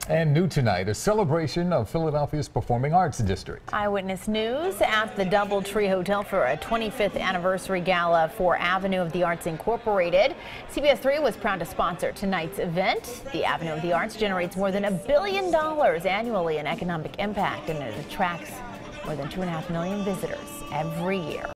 And new tonight, a celebration of Philadelphia's Performing Arts District. Eyewitness News at the DoubleTree Hotel for a 25th anniversary gala for Avenue of the Arts Incorporated. CBS 3 was proud to sponsor tonight's event. The Avenue of the Arts generates more than $1 billion annually in economic impact, and it attracts more than 2.5 million visitors every year.